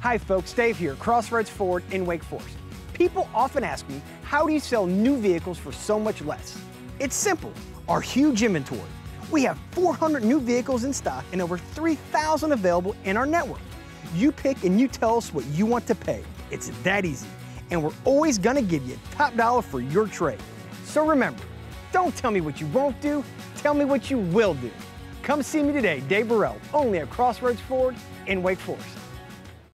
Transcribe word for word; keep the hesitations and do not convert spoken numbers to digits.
Hi folks, Dave here, Crossroads Ford in Wake Forest. People often ask me, how do you sell new vehicles for so much less? It's simple, our huge inventory. We have four hundred new vehicles in stock and over three thousand available in our network. You pick and you tell us what you want to pay. It's that easy. And we're always gonna give you top dollar for your trade. So remember, don't tell me what you won't do, tell me what you will do. Come see me today, Dave Burrell, only at Crossroads Ford in Wake Forest.